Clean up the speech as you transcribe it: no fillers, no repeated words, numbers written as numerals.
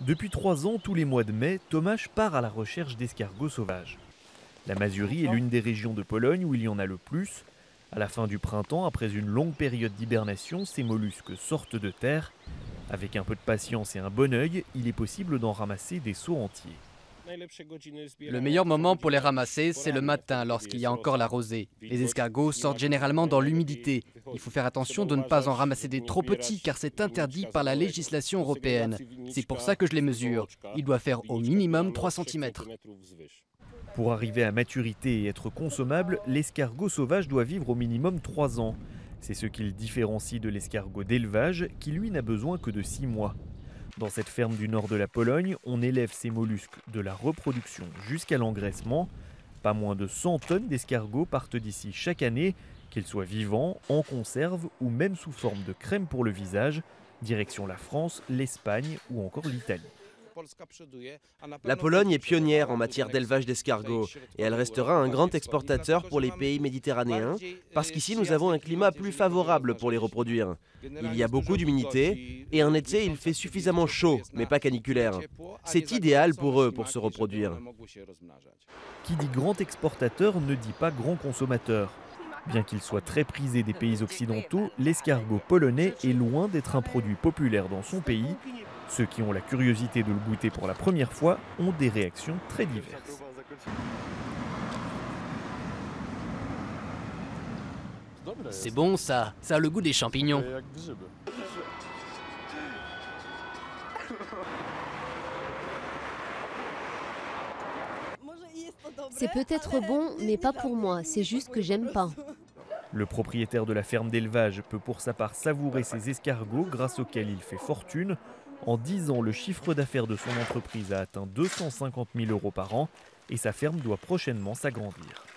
Depuis 3 ans, tous les mois de mai, Tomasz part à la recherche d'escargots sauvages. La Mazurie est l'une des régions de Pologne où il y en a le plus. À la fin du printemps, après une longue période d'hibernation, ces mollusques sortent de terre. Avec un peu de patience et un bon œil, il est possible d'en ramasser des seaux entiers. Le meilleur moment pour les ramasser, c'est le matin lorsqu'il y a encore la rosée. Les escargots sortent généralement dans l'humidité. Il faut faire attention de ne pas en ramasser des trop petits car c'est interdit par la législation européenne. C'est pour ça que je les mesure. Il doit faire au minimum 3 cm. Pour arriver à maturité et être consommable, l'escargot sauvage doit vivre au minimum 3 ans. C'est ce qui le différencie de l'escargot d'élevage qui lui n'a besoin que de 6 mois. Dans cette ferme du nord de la Pologne, on élève ces mollusques de la reproduction jusqu'à l'engraissement. Pas moins de 100 tonnes d'escargots partent d'ici chaque année, qu'ils soient vivants, en conserve ou même sous forme de crème pour le visage, direction la France, l'Espagne ou encore l'Italie. La Pologne est pionnière en matière d'élevage d'escargots et elle restera un grand exportateur pour les pays méditerranéens parce qu'ici nous avons un climat plus favorable pour les reproduire. Il y a beaucoup d'humidité et en été il fait suffisamment chaud mais pas caniculaire. C'est idéal pour eux pour se reproduire. Qui dit grand exportateur ne dit pas grand consommateur. Bien qu'il soit très prisé des pays occidentaux, l'escargot polonais est loin d'être un produit populaire dans son pays. Ceux qui ont la curiosité de le goûter pour la première fois ont des réactions très diverses. C'est bon ça a le goût des champignons. C'est peut-être bon, mais pas pour moi, c'est juste que j'aime pas. Le propriétaire de la ferme d'élevage peut pour sa part savourer ses escargots grâce auxquels il fait fortune. En 10 ans, le chiffre d'affaires de son entreprise a atteint 250 000 € par an et sa ferme doit prochainement s'agrandir.